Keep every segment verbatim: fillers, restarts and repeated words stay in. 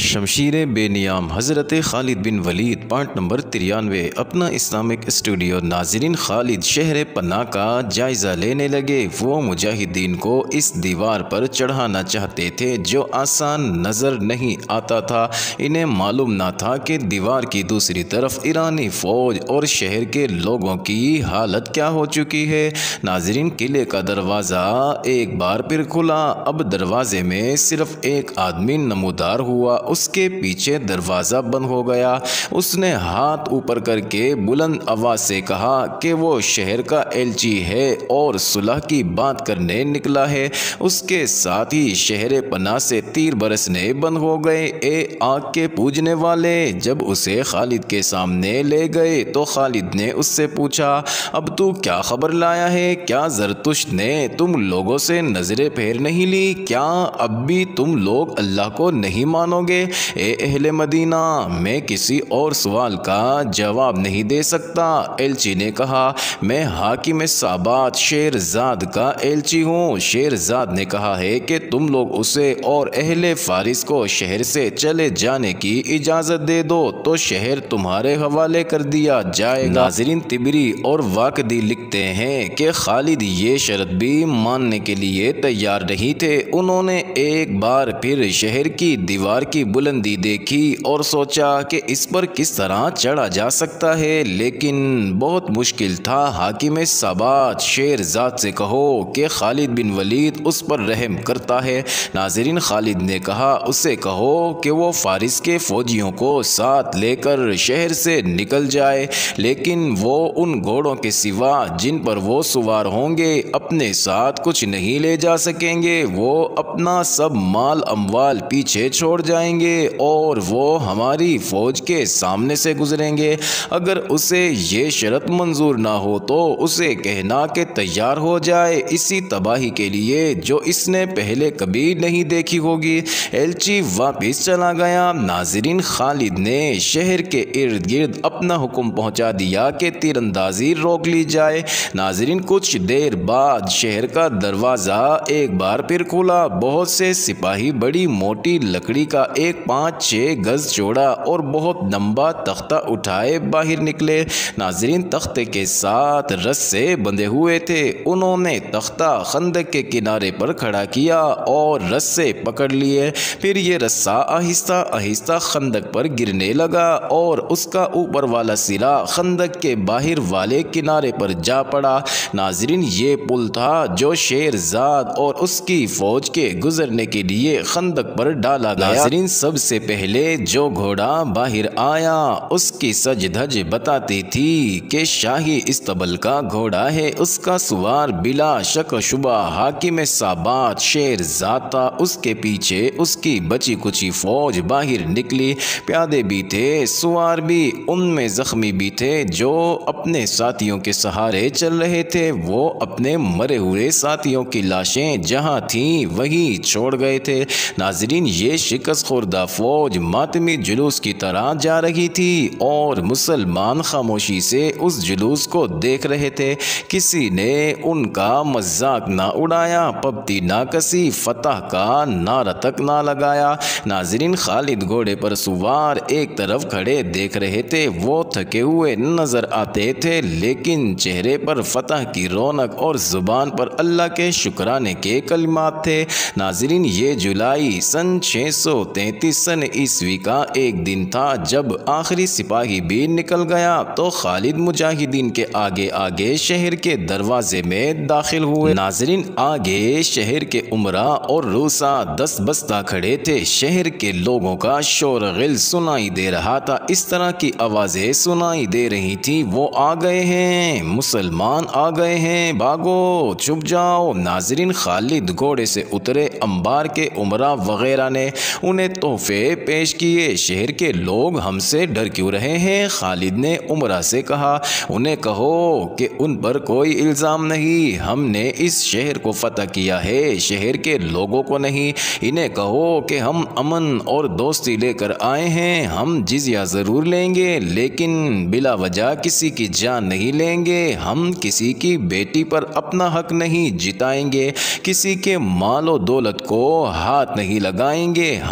शमशीर बेनियाम हज़रत खालिद बिन वलीद पार्ट नंबर तिरानवे अपना इस्लामिक स्टूडियो। नाजरीन, खालिद शहर पन्ना का जायज़ा लेने लगे। वो मुजाहिदीन को इस दीवार पर चढ़ाना चाहते थे जो आसान नज़र नहीं आता था। इन्हें मालूम ना था कि दीवार की दूसरी तरफ ईरानी फ़ौज और शहर के लोगों की हालत क्या हो चुकी है। नाजरीन, किले का दरवाज़ा एक बार फिर खुला। अब दरवाजे में सिर्फ एक आदमी नमूदार हुआ। उसके पीछे दरवाज़ा बंद हो गया। उसने हाथ ऊपर करके बुलंद आवाज़ से कहा कि वो शहर का एलची है और सुलह की बात करने निकला है। उसके साथ ही शहर पन्ना से तीर बरसने बंद हो गए। ए आग के पूजने वाले! जब उसे खालिद के सामने ले गए तो खालिद ने उससे पूछा, अब तू क्या खबर लाया है? क्या ज़रतुश्त ने तुम लोगों से नजरें फेर नहीं ली? क्या अब भी तुम लोग अल्लाह को नहीं मानोगे? ए अहले मदीना, मैं किसी और सवाल का जवाब नहीं दे सकता। एलची ने कहा, मैं हाकिम साबात शेरजाद का एलची हूँ। शेरजाद ने कहा है कि तुम लोग उसे और अहले फारिस को शहर से चले जाने की इजाज़त दे दो तो शहर तुम्हारे हवाले कर दिया जाएगा। नाज़रीन, तिबरी और वाकदी लिखते हैं कि खालिद ये शर्त भी मानने के लिए तैयार नहीं थे। उन्होंने एक बार फिर शहर की दीवार की बुलंदी देखी और सोचा कि इस पर किस तरह चढ़ा जा सकता है, लेकिन बहुत मुश्किल था। हाकिम साबात शेरजाद से कहो कि खालिद बिन वलीद उस पर रहम करता है। नाज़रीन, खालिद ने कहा, उसे कहो कि वो फारिस के फौजियों को साथ लेकर शहर से निकल जाए, लेकिन वो उन घोड़ों के सिवा जिन पर वो सवार होंगे अपने साथ कुछ नहीं ले जा सकेंगे। वो अपना सब माल अमवाल पीछे छोड़ जाएंगे और वो हमारी फौज के सामने से गुजरेंगे। अगर उसे ये शर्त मंजूर ना हो तो उसे कहना कि तैयार हो जाए इसी तबाही के लिए जो इसने पहले कभी नहीं देखी होगी। एलची वापस चला गया। नाजरीन, खालिद ने शहर के इर्द गिर्द अपना हुक्म पहुंचा दिया कि तीरंदाजी रोक ली जाए। नाजरीन, कुछ देर बाद शहर का दरवाज़ा एक बार फिर खुला। बहुत से सिपाही बड़ी मोटी लकड़ी का एक पाँच छः गज चौड़ा और बहुत लंबा तख्ता उठाए बाहर निकले। नाजरीन, तख्ते के साथ रस्से बंधे हुए थे। उन्होंने तख्ता खंदक के किनारे पर खड़ा किया और रस्से पकड़ लिए। फिर ये रस्सा आहिस्ता आहिस्ता खंदक पर गिरने लगा और उसका ऊपर वाला सिरा खंदक के बाहर वाले किनारे पर जा पड़ा। नाजरीन, ये पुल था जो शेरजाद और उसकी फौज के गुजरने के लिए खंदक पर डाला गया। नाजरीन, सबसे पहले जो घोड़ा बाहर आया उसकी सज धज बताती थी कि शाही इस्तबल का घोड़ा है। उसका सवार बिला शक शुबा हाकिम साबात शेरजाद था। उसके पीछे उसकी बची कुची फौज बाहर निकली। प्यादे भी थे, सवार भी, उनमें जख्मी भी थे जो अपने साथियों के सहारे चल रहे थे। वो अपने मरे हुए साथियों की लाशें जहां थीं वहीं छोड़ गए थे। नाजरीन, ये शिकस्त खुर्दा फौज मातमी जुलूस की तरह जा रही थी और मुसलमान खामोशी से उस जुलूस को देख रहे थे। किसी ने उनका मजाक ना उड़ाया, पबती ना कसी, फतह का नारा तक ना लगाया। नाजरीन, खालिद घोड़े पर सवार एक तरफ खड़े देख रहे थे। वो थके हुए नजर आते थे, लेकिन चेहरे पर फतह की रौनक और जुबान पर अल्लाह के शुक्राने के कलिमात थे। नाजरीन, ये जुलाई सन छः सौ तैंतीस सन ईस्वी का एक दिन था जब आखिरी सिपाही भी निकल गया तो खालिद मुजाहिदीन के आगे आगे शहर के दरवाजे में दाखिल हुए। नाजरीन, आगे शहर के उमरा और रूसा दस बस्ता खड़े थे। शहर के लोगों का शोर गिल सुनाई दे रहा था। इस तरह की आवाज़ें सुनाई दे रही थी, वो आ गए हैं, मुसलमान आ गए हैं, भागो, छुप जाओ। नाजरीन, खालिद घोड़े से उतरे। अंबार के उमरा वगैरह ने उन्हें तोहफे पेश किए। शहर के लोग हमसे डर क्यों रहे हैं? खालिद ने उमरा से कहा, उन्हें कहो कि उन पर कोई इल्ज़ाम नहीं, हमने इस शहर को फतह किया है, शहर के लोगों को नहीं। इन्हें कहो कि हम अमन और दोस्ती लेकर आए हैं। हम जिज़िया ज़रूर लेंगे लेकिन बिला वजह किसी की जान नहीं लेंगे। हम किसी की बेटी पर अपना हक नहीं जिताएंगे, किसी के मालो दौलत को हाथ नहीं लगाएंगे। हम सिर्फ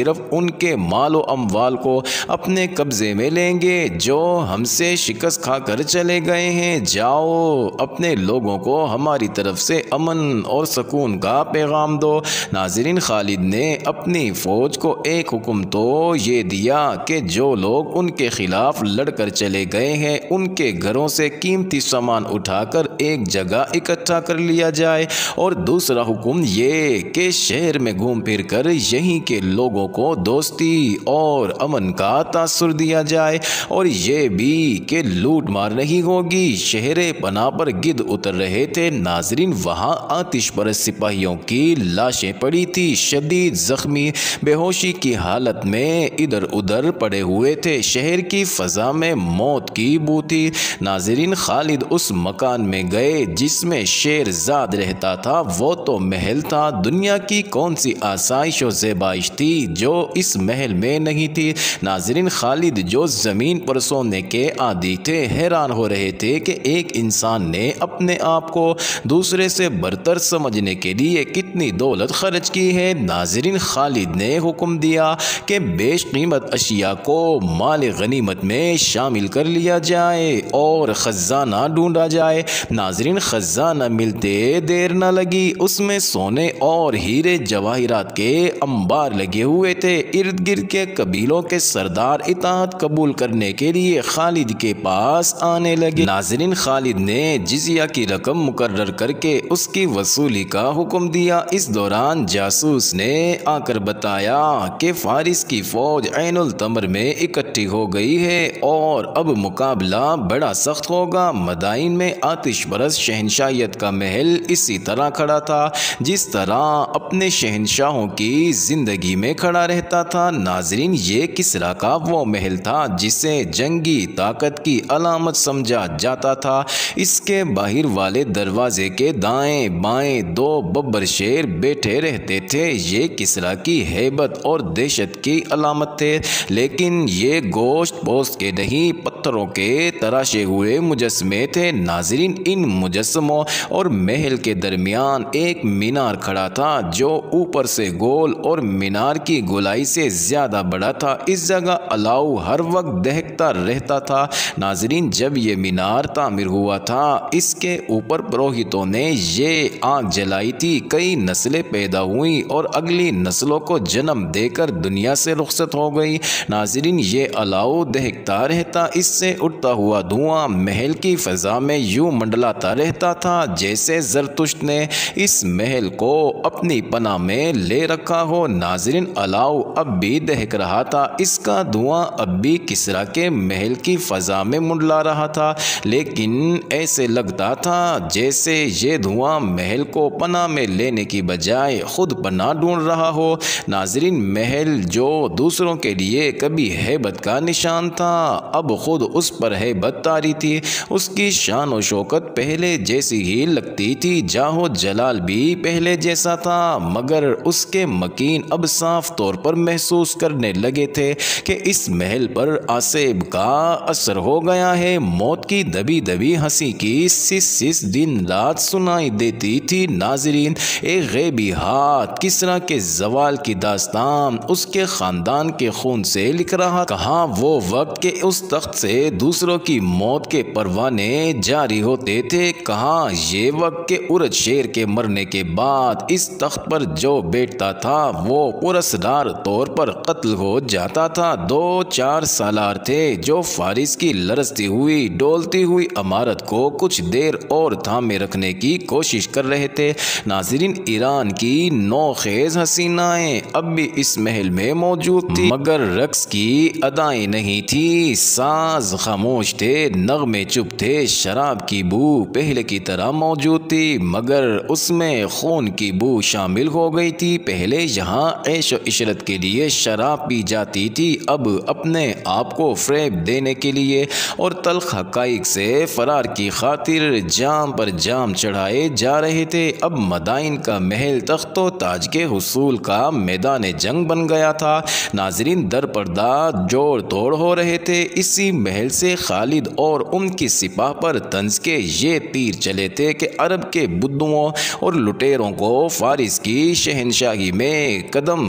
सिर्फ उनके मालो अमवाल को अपने कब्जे में लेंगे जो हमसे शिकस्त खाकर चले गए हैं। जाओ अपने लोगों को हमारी तरफ से अमन और सुकून का पैगाम दो। नाज़रीन, खालिद ने अपनी फ़ौज को एक हुक्म तो ये दिया कि जो लोग उनके खिलाफ लड़कर चले गए हैं उनके घरों से कीमती सामान उठाकर एक जगह इकट्ठा कर लिया जाए, और दूसरा हुक्म ये कि शहर में घूम फिर कर यहीं के लोगों को दोस्ती और अमन का तासुर दिया जाए, और ये भी कि लूट मार नहीं होगी। शहरे पनाह पर गिद्ध उतर रहे थे। नाजरीन, वहाँ आतिश परस्त सिपाहियों की लाशें पड़ी थी, शदीद जख्मी बेहोशी की हालत में इधर उधर पड़े हुए थे। शहर की फ़ज़ा में मौत की बू थी। नाजरीन, खालिद उस मकान में गए जिसमें शेरजाद रहता था। वो तो महल था, दुनिया की कौन सी आसाइश और ज़ेबाइश थी जो इस महल में नहीं थी। नाजरीन, खालिद जो ज़मीन पर सोने के आदी थे हैरान हो रहे थे कि एक इंसान ने अपने आप को दूसरे से बरतर समझने के लिए कितनी दौलत खर्च की है। नाजरीन, खालिद ने हुक्म दिया कि बेशकीमत अशिया को माल गनीमत में शामिल कर लिया जाए और ख़जाना ढूंढा जाए। नाजरीन, ख़जाना मिलते देर न लगी। उसमें सोने और हीरे जवाहिरात के अंबार लगे हुए थे। इर्द गिर्द के कबीलों के सरदार इताअत कबूल करने के लिए खालिद के पास आने लगे। नाजरीन, खालिद ने जिजिया की रकम मुकर्रर करके उसकी वसूली का हुक्म दिया। इस दौरान जासूस ने आकर बताया कि फारिस की फौज ऐनुल तमर में इकट्ठी हो गई है और अब मुकाबला बड़ा सख्त होगा। मदाइन में आतिश परस्त शहनशाहियत का महल इसी तरह खड़ा था जिस तरह अपने शहनशाहों की जिंदगी में खड़ा रहता था। नाजरीन, ये किसरा का वो महल था जिसे जंगी ताकत की अलामत समझा जाता था। इसके बाहर वाले दरवाजे के दाएं बाएं दो बब्बर शेर बैठे रहते थे। ये किसरा की हैबत और दहशत की अलामत थे, लेकिन ये गोश्त पोस्त के नहीं पत्थरों के तराशे हुए मुजस्मे थे। नाजरीन, इन मुजस्मों और महल के दरमियान एक मीनार खड़ा था जो ऊपर से गोल और मीनार की गोलाई से ज़्यादा बड़ा था। इस जगह अलाव हर वक्त दहकता रहता था। नाजरीन, जब ये मीनार तामीर हुआ था इसके ऊपर पुरोहितों ने ये आग जलाई थी। कई नस्लें पैदा हुई और अगली नस्लों को जन्म देकर दुनिया से रुखसत हो गई। नाजरीन, ये अलाव दहकता रहता, इससे उठता हुआ धुआं महल की फ़ज़ा में यूं मंडलाता रहता था जैसे ज़रतुश्त ने इस महल को अपनी पनाह में ले रखा हो। नाजरीन, अलाव अब भी दहक रहा था। इसका धुआं अब भी किसरा के महल की फ़ज़ा में मुंडला रहा था, लेकिन ऐसे लगता था जैसे ये धुआं महल को पनाह में लेने की बजाय खुद पनाह ढूंढ रहा हो। नाजरीन, महल जो दूसरों के लिए कभी हैबत का निशान था अब खुद उस पर हैबत तारी थी। उसकी शान और शौकत पहले जैसी ही लगती थी। जाहो जलाल भी पहले जैसा था, मगर उसके मकीन अब साफ तौर पर महसूस करने लगे थे कि इस महल पर आसेब का असर हो गया है। मौत की दबी दबी हंसी की सिस सिस दिन रात सुनाई देती थी। नाजरीन, एक गैबी हाथ किसरा के जवाल की दास्तान उसके खानदान के खून से लिख रहा। कहाँ वो वक्त के उस तख्त से दूसरों की मौत के परवाने जारी होते थे, कहाँ ये वक्त के उरज शेर के मरने के बाद इस तख्त पर जो बैठता था वो पुरस्कार तौर पर कत्ल हो जाता था। दो चार सालार थे जो फारिस की लरजती हुई डोलती हुई इमारत को कुछ देर और थामे रखने की कोशिश कर रहे थे। नाजरीन, ईरान की नौखेज हसीनाएं अब भी इस महल में मौजूद थी, मगर रक्स की अदाएं नहीं थी। साज खामोश थे, नगमे चुप थे। शराब की बू पहले की तरह मौजूद थी, मगर उसमें खून की बू शामिल हो गई थी। पहले यहाँ ऐश व इशरत के लिए शराब पी जाती थी, अब अपने आप को फ़रेब देने के लिए और तल्ख हक़ाइक़ से फरार की खातिर जाम पर जाम चढ़ाए जा रहे थे। अब मदाइन का महल तख्तो ताज के हुसूल का मैदान जंग बन गया था। नाजरीन, दर पर्दा जोड़ तोड़ हो रहे थे। इसी महल से खालिद और उनकी सिपाह पर तंज के ये तीर चले थे कि अरब के बुद्दुओं और लुटेरों को फारिस की शहनशाही में कदम रखने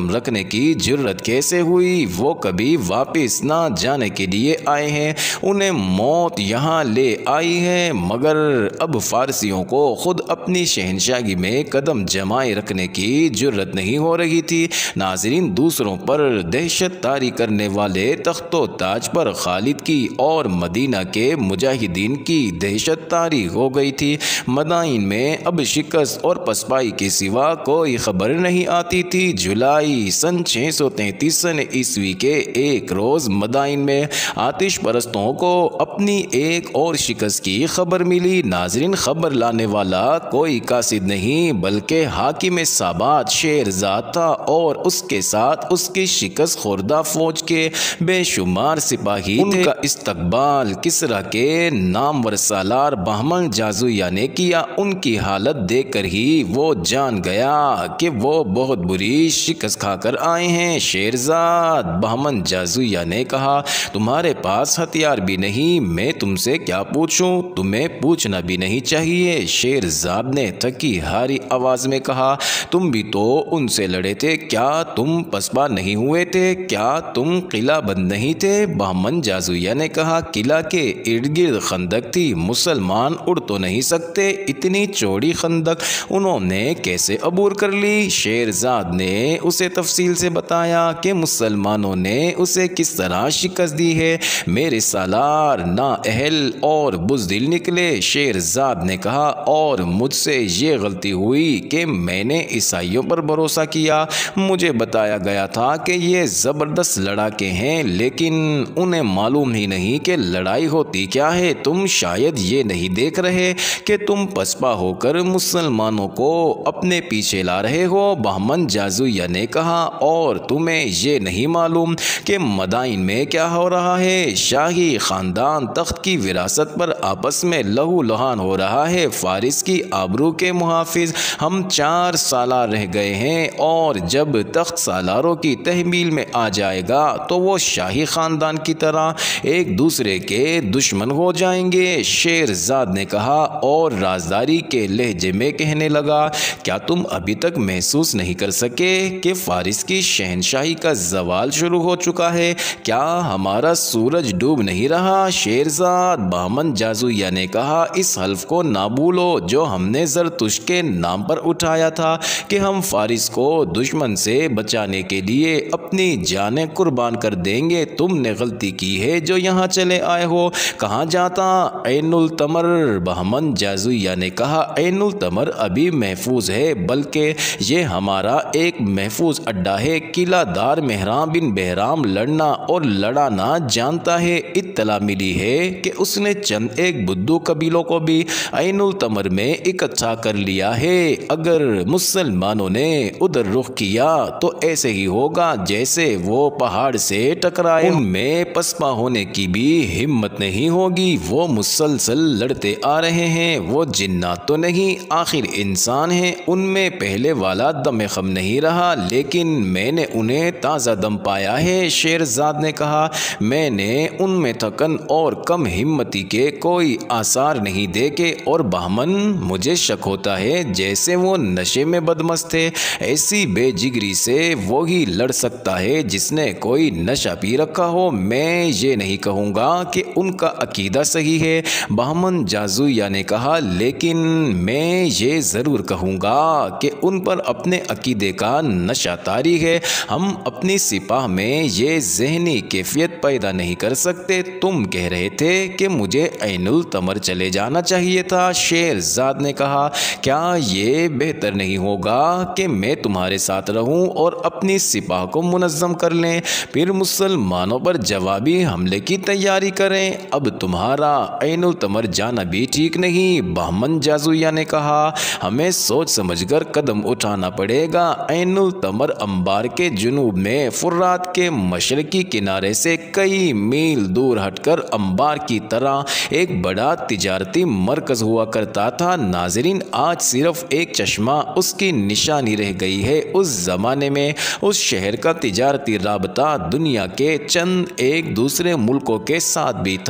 की जुर्रत कैसे हुई? वो कभी वापस ना जाने के लिए आए हैं, उन्हें मौत यहाँ ले आई है। मगर अब फारसियों को खुद अपनी शहनशाही में कदम जमाए रखने की जुर्रत नहीं हो रही थी। नाज़रीन, दूसरों पर दहशत तारी करने वाले तख्तो ताज पर खालिद की और मदीना के मुजाहिदीन की दहशत तारी हो गई थी। मदाइन में अब शिकस्त और पसपाई के सिवा कोई खबर नहीं आती थी। जुलाई सन छः सौ तैंतीस सन ईस्वी के एक रोज़ मदाइन में आतिश परस्तों को अपनी एक और शिकस्त की खबर मिली। नाज़रीन, खबर लाने वाला कोई कासिद नहीं बल्कि हाकिम साबात शेरजाद था और उसके साथ उसकी शिकस्त खुर्दा फौज के बेशुमार सिपाही थे। उनका इस्तकबाल किसरा के नामवर सालार बहमन जाजुया ने किया। उनकी हालत देखकर ही वो जान गया कि वो बहुत बुरी शिकस्त खाकर आए हैं। शेरजाद बहमन जाजुया ने कहा, तुम्हारे पास हथियार भी नहीं, मैं तुमसे क्या पूछूं? तुम्हें पूछना भी नहीं चाहिए। शेरजाद ने थकी हारी आवाज में कहा, तुम भी तो उनसे लड़े थे, क्या तुम पसपा नहीं हुए थे? क्या तुम किला बंद नहीं थे? बहमन जाजुया ने कहा, किला के इर्द गिर्द खंदक थी, मुसलमान उड़ तो नहीं सकते, इतनी चौड़ी खंदक उन्होंने कैसे अबूर कर ली? शेरजाद ने उसे तफसील से बताया कि मुसलमानों ने उसे किस तरह शिकस्त दी है। मेरे सालार ना अहल और बुज़दिल निकले। शेरजाद ने कहा, और मुझसे ये गलती हुई कि मैंने ईसाइयों पर भरोसा किया। मुझे बताया गया था कि ये ज़बरदस्त लड़ाके हैं, लेकिन उन्हें मालूम ही नहीं कि लड़ाई होती क्या है। तुम शायद ये नहीं देख रहे कि तुम पसपा होकर मुसलमानों को अपने पीछे ला रहे हो। बहमन जाजुया ने कहा, और तुम्हें ये नहीं मालूम कि मदाइन में क्या हो रहा है? शाही ख़ानदान तख्त की विरासत पर आपस में लहू लुहान हो रहा है। फारिस की आबरू के मुहाफिज हम चार सालार रह गए हैं, और जब तख्त सालारों की तहमील में आ जाएगा तो वो शाही ख़ानदान की तरह एक दूसरे के दुश्मन हो जाएंगे। शेरजाद ने कहा, और राजदारी के लहजे में कहने लगा, क्या तुम अभी तक महसूस नहीं कर सके कि फारिस की शहनशाही का जवाल शुरू हो चुका है? क्या हमारा सूरज डूब नहीं रहा? शेरजाद बहमन जाजुया ने कहा, इस हल्फ को ना भूलो जो हमने ज़रतुश के नाम पर उठाया था कि हम फारिस को दुश्मन से बचाने के लिए अपनी जानें कुर्बान कर देंगे। तुमने गलती की है जो यहाँ चले आए हो। कहाँ जाता ऐनुल तमर? बहमन जाजुया ने कहा, ऐनुल तमर अभी महफूज है, बल्कि ये हमारा एक महफूज अड्डा है। किलादार मेहराम बिन बहराम लड़ना और लड़ाना जानता है। इत्तला मिली है कि उसने चंद एक बुद्धू कबीलों को भी ऐनुल तमर में इकट्ठा कर लिया है। अगर मुसलमानों ने उधर रुख किया तो ऐसे ही होगा जैसे वो पहाड़ से टकराए। उनमें पसपा होने की भी हिम्मत नहीं होगी। वो मुसलसल लड़ते आ रहे हैं। वो जिन्नात तो नहीं, आखिर इंसान हैं। उनमें पहले वाला दम खम नहीं रहा, लेकिन मैंने उन्हें ताज़ा दम पाया है। शेरजाद ने कहा, मैंने उनमें थकन और कम हिम्मती के कोई आसार नहीं देखे, और बहमन मुझे शक होता है जैसे वो नशे में बदमस्त थे। ऐसी बेजिगरी से वो ही लड़ सकता है जिसने कोई नशा पी रखा हो। मैं ये नहीं कहूँगा कि उनका अकीदा सही है, बहमन जाजुया ने कहा, लेकिन मैं ये ज़रूर कहूँगा कि उन पर अपने अकीदे का नशा तारी है। हम अपनी सिपाह में ये जहनी कैफियत पैदा नहीं कर सकते। तुम कह रहे थे कि मुझे ऐनुल तमर चले जाना चाहिए था। शेरजाद ने कहा, क्या ये बेहतर नहीं होगा कि मैं तुम्हारे साथ रहूं और अपनी सिपाह को मुनज़्ज़म कर लें, फिर मुसलमानों पर जवाबी हमले की तैयारी करें? अब तुम्हारा ऐनुल तमर जाना भी ठीक नहीं। बहमन जाजुया ने कहा, हमें सोच समझकर कदम उठाना पड़ेगा। ऐनुल तमर अंबार के जुनूब में फुर्रात के मशरकी किनारे से कई मील दूर हटकर अंबार की तरह एक बड़ा तिजारती मरकज हुआ करता था। नाजरीन, आज सिर्फ एक चश्मा उसकी निशानी रह गई है। उस जमाने में उस शहर का तिजारती राबता दुनिया के चंद एक दूसरे मुल्कों के साथ भी था।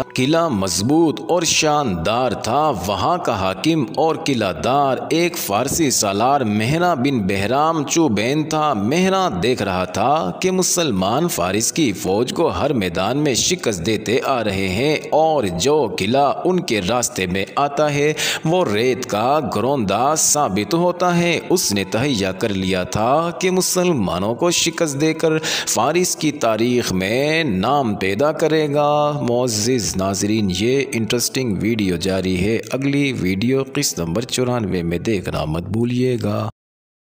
किला मजबूत और शानदार था। वहाँ का हाकिम और किलादार एक फारसी सालार मेहरा बिन बहराम चुबैन था। मेहरा देख रहा था कि मुसलमान फारिस की फौज को हर मैदान में शिकस्त देते आ रहे हैं और जो किला उनके रास्ते में आता है वो रेत का घरौंदा साबित होता है। उसने तहैया कर लिया था कि मुसलमानों को शिकस्त देकर फारिस की तारीख में नाम पैदा करेगा। मोअज़्ज़िज़ नाज़रीन, ये इंटरेस्टिंग वीडियो जारी है। अगली वीडियो किस्त नंबर चौरानवे में देखना मत भूलिएगा।